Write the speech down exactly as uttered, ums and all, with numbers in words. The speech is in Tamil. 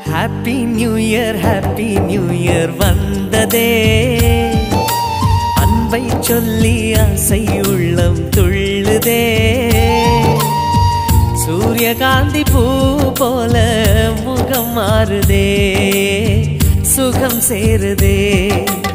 Happy new year happy new year வந்ததே, அன்பை சொல்லி ஆசை உள்ளம் துள்ளுதே. சூரியகாந்தி பூ போல முகம் மாறுதே, சுகம் சேருதே.